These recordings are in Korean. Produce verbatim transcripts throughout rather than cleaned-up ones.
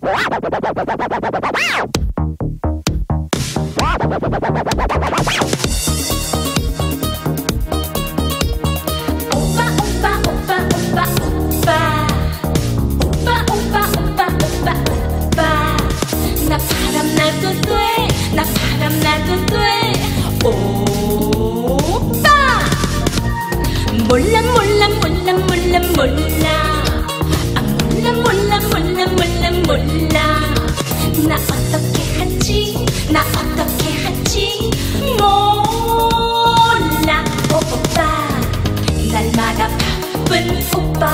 몰라 몰라 몰라 몰라 몰라 아 몰라 몰라 몰라 몰라 몰라 나 어떻게 하지 나 어떻게 하지 몰라 오 오빠 날마다 바쁜 오빠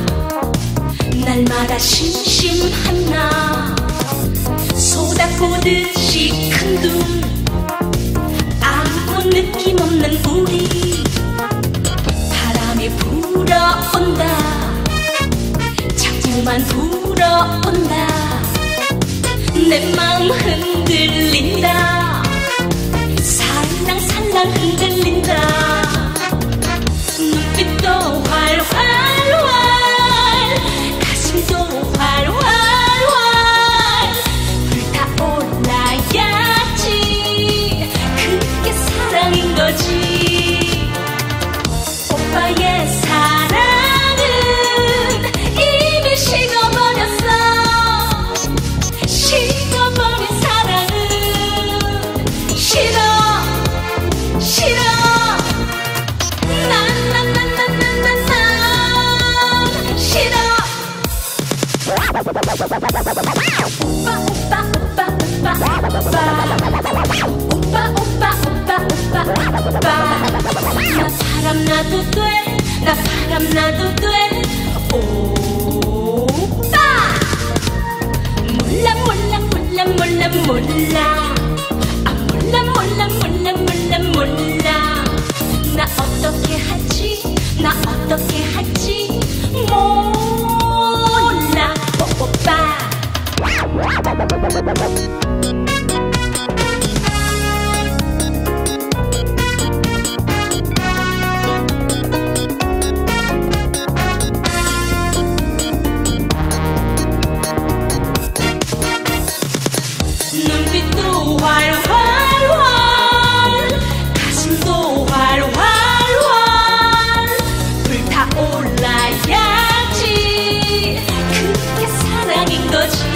날마다 심심한 나 쏟아보듯이 큰 눈 아무 느낌 없는 우리 불어온다 자꾸만 불어온다 내 마음 흔들린다 살랑살랑 흔들린다 눈빛도 활활활 가슴도 활활활 불타올라야지 그게 사랑인 거지 오빠의 사랑은 이미 식어버렸어 식어버린 사랑은 싫어 싫어 난난난난난난 싫어 오빠 오빠 오빠 오빠 오빠 오빠 오빠 오빠 오빠 나 바람 나도 돼 나 바람 나도 돼 오빠 몰라 몰라 몰라 몰라 몰라 아 몰라 몰라 몰라 몰라 몰라 나 어떻게 하지 나 어떻게 하지 몰라 오, 오빠 눈빛도 활활활 가슴도 활활활 불타올라야지 그게 사랑인 거지